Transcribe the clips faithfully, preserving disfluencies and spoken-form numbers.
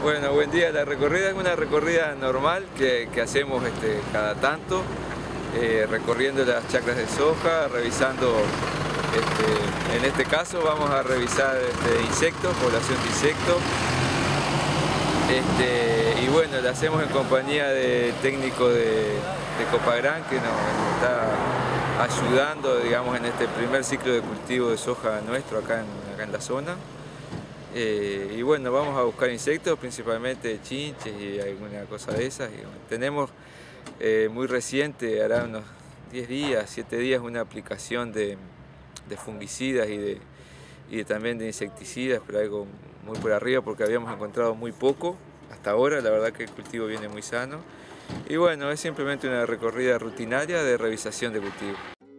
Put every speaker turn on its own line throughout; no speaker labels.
Bueno, buen día. La recorrida es una recorrida normal que, que hacemos este, cada tanto, eh, recorriendo las chacras de soja, revisando, este, en este caso vamos a revisar este, insectos, población de insectos. Este, y bueno, lo hacemos en compañía de técnicos de, de Copagran, que nos, nos está ayudando, digamos, en este primer ciclo de cultivo de soja nuestro acá en, acá en la zona. Eh, y bueno, vamos a buscar insectos, principalmente chinches y alguna cosa de esas. Y bueno, tenemos eh, muy reciente, hará unos diez días, siete días, una aplicación de, de fungicidas y, de, y de, también de insecticidas, pero algo muy por arriba porque habíamos encontrado muy poco hasta ahora. La verdad que el cultivo viene muy sano. Y bueno, es simplemente una recorrida rutinaria de revisación de cultivo.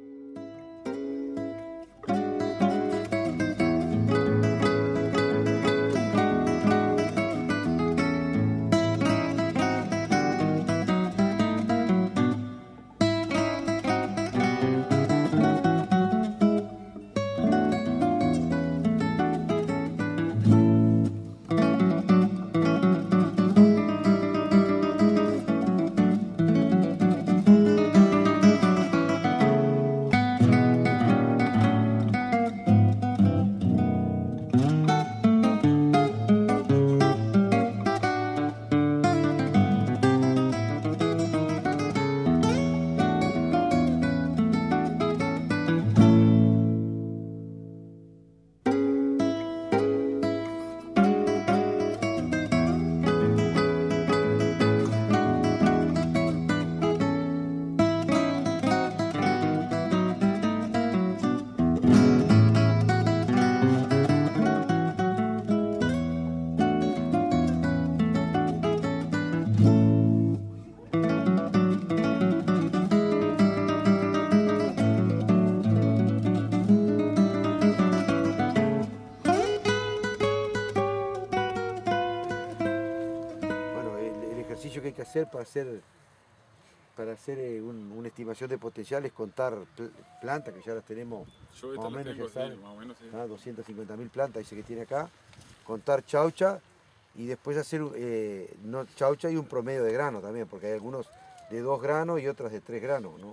Que hay que hacer para hacer para hacer eh, un, una estimación de potencial es contar pl plantas, que ya las tenemos
Yo
más o menos,
tengo,
ya saben,
sí, más o menos, sí.
ah, doscientas cincuenta mil plantas dice que tiene acá, contar chaucha y después hacer eh, no, chaucha y un promedio de grano también, porque hay algunos de dos granos y otras de tres granos, ¿no?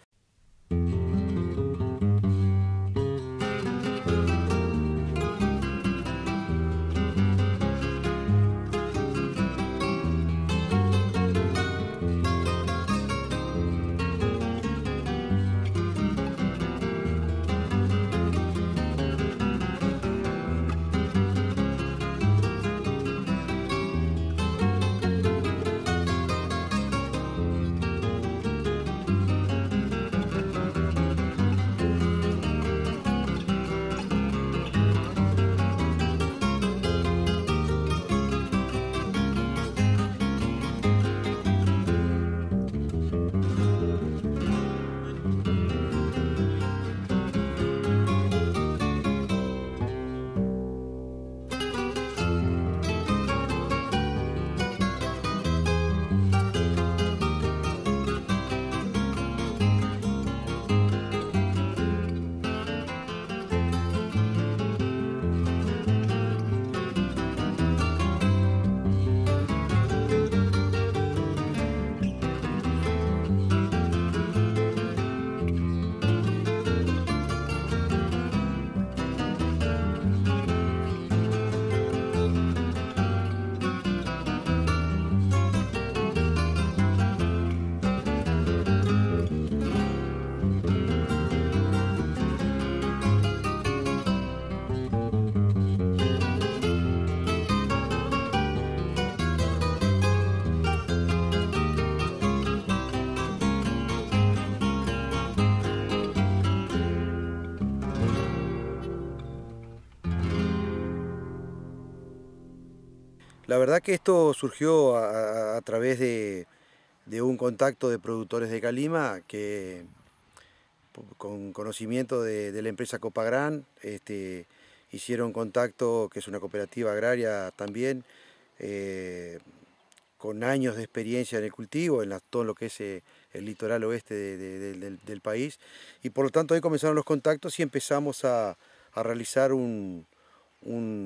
La verdad que esto surgió a, a, a través de, de un contacto de productores de Calima que, con conocimiento de, de la empresa Copagran, este, hicieron contacto, que es una cooperativa agraria también, eh, con años de experiencia en el cultivo, en la, todo lo que es eh, el litoral oeste de, de, de, del, del país, y por lo tanto ahí comenzaron los contactos y empezamos a, a realizar un, un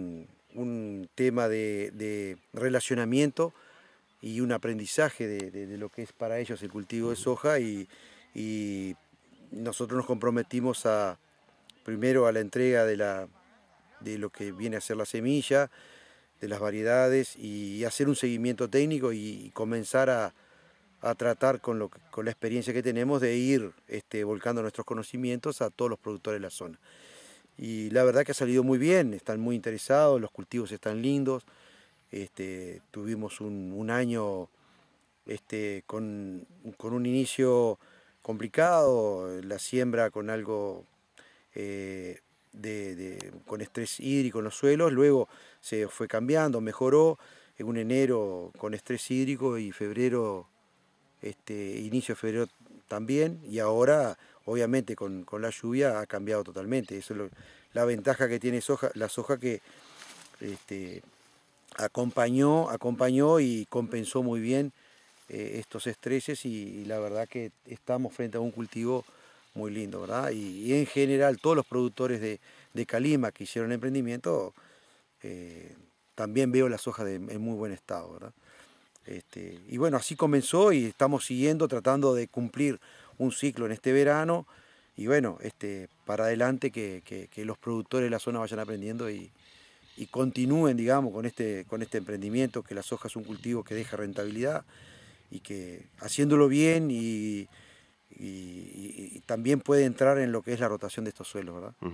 un tema de, de relacionamiento y un aprendizaje de, de, de lo que es para ellos el cultivo de soja, y, y nosotros nos comprometimos a, primero a la entrega de, la, de lo que viene a ser la semilla, de las variedades, y hacer un seguimiento técnico y, y comenzar a, a tratar con, lo, con la experiencia que tenemos de ir este, volcando nuestros conocimientos a todos los productores de la zona. Y la verdad que ha salido muy bien, están muy interesados, los cultivos están lindos. Este, tuvimos un, un año este, con, con un inicio complicado, la siembra con algo eh, de, de, con estrés hídrico en los suelos, luego se fue cambiando, mejoró, en un enero con estrés hídrico y febrero, este, inicio de febrero también, y ahora obviamente con, con la lluvia ha cambiado totalmente. Eso es lo, la ventaja que tiene soja, la soja, que este, acompañó, acompañó y compensó muy bien eh, estos estreses, y, y la verdad que estamos frente a un cultivo muy lindo, ¿verdad? Y, y en general todos los productores de, de Calima que hicieron el emprendimiento, eh, también veo la soja de, en muy buen estado, ¿verdad? Este, y bueno, así comenzó y estamos siguiendo, tratando de cumplir un ciclo en este verano, y bueno, este, para adelante que, que, que los productores de la zona vayan aprendiendo y, y continúen, digamos, con este, con este emprendimiento, que la soja es un cultivo que deja rentabilidad, y que haciéndolo bien y, y, y, y también puede entrar en lo que es la rotación de estos suelos, ¿verdad? Uh-huh.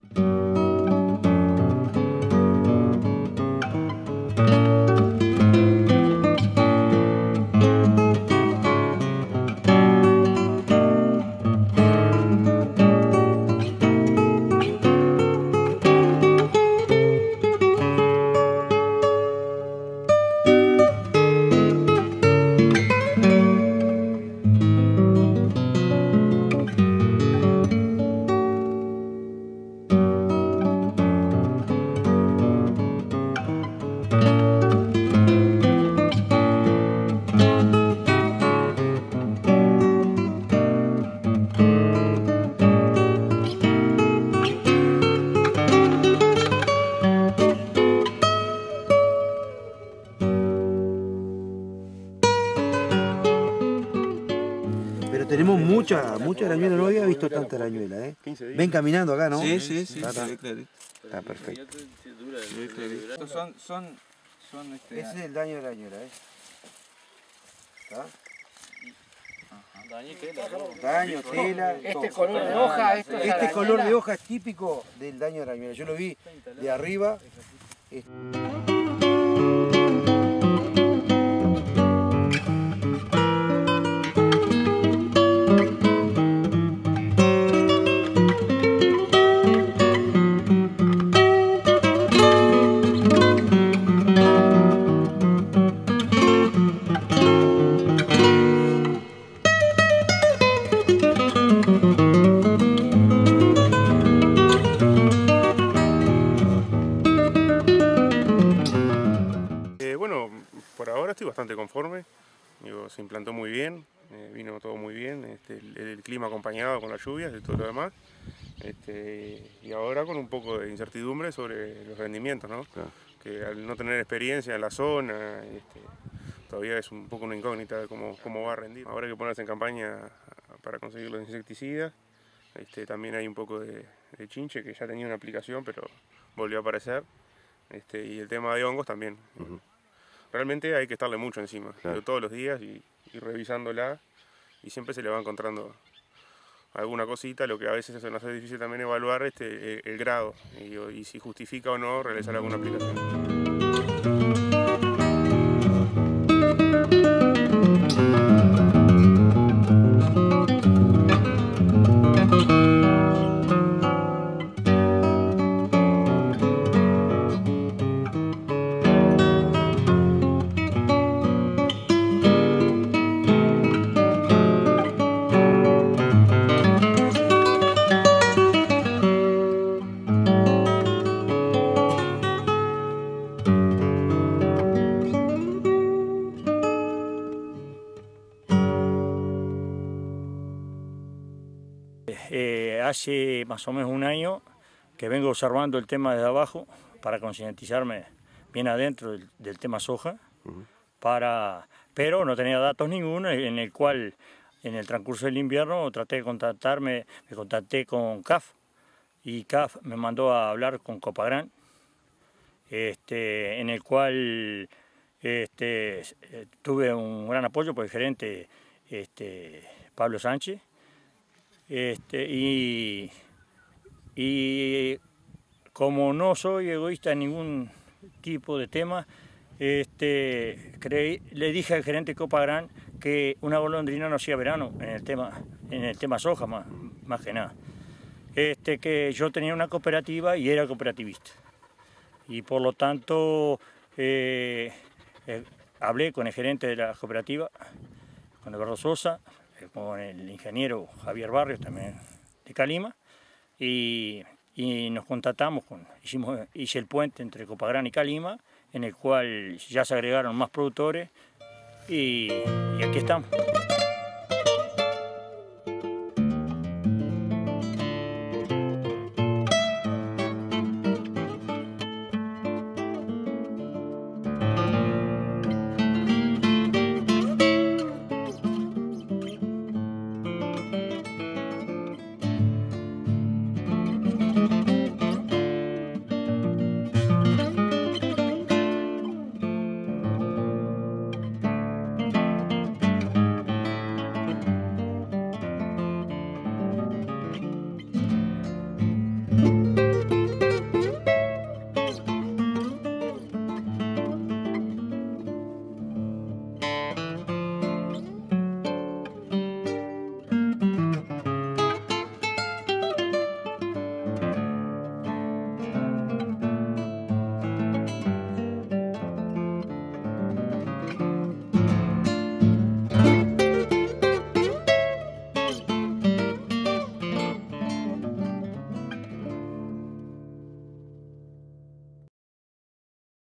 Tenemos mucha, mucha arañuela, no había visto tanta arañuela, ¿eh? Ven caminando acá, ¿no?
Sí, sí, sí,
está, está.
Sí, clarito.
Está perfecto.
Estos son, son, son este...
Ese es el daño de la arañuela, ¿eh? ¿Está?
Daño y tela.
Daño, tela.
Este color de hoja, esto es
Este color de hoja es típico del daño de la arañuela. Yo lo vi de arriba.
Por ahora estoy bastante conforme, digo, se implantó muy bien, eh, vino todo muy bien, este, el, el clima acompañado con las lluvias y todo lo demás, este, y ahora con un poco de incertidumbre sobre los rendimientos, ¿no? Claro. Que al no tener experiencia en la zona, este, todavía es un poco una incógnita de cómo, cómo va a rendir. Ahora hay que ponerse en campaña para conseguir los insecticidas, este, también hay un poco de, de chinche que ya tenía una aplicación pero volvió a aparecer, este, y el tema de hongos también. Uh-huh. Realmente hay que estarle mucho encima, claro. Todos los días y, y revisándola, y siempre se le va encontrando alguna cosita, lo que a veces se nos hace difícil también evaluar este, el, el grado y, y si justifica o no realizar alguna aplicación.
Eh, hace más o menos un año que vengo observando el tema desde abajo, para concientizarme bien adentro del, del tema soja,
Uh-huh.
para, pero no tenía datos ninguno, en el cual en el transcurso del invierno traté de contactarme, me contacté con C A F y C A F me mandó a hablar con Copagran, este, en el cual este, tuve un gran apoyo por el gerente este, Pablo Sánchez, este, y, y como no soy egoísta en ningún tipo de tema, este, creí, le dije al gerente Copagran que una golondrina no hacía verano en el tema, en el tema soja más, más que nada. Este, que yo tenía una cooperativa y era cooperativista. Y por lo tanto eh, eh, hablé con el gerente de la cooperativa, con Eduardo Sosa, eh, con el ingeniero Javier Barrios, también de Calima, y, y nos contactamos, con, hicimos, hice el puente entre Copagran y Calima, en el cual ya se agregaron más productores y, y aquí estamos.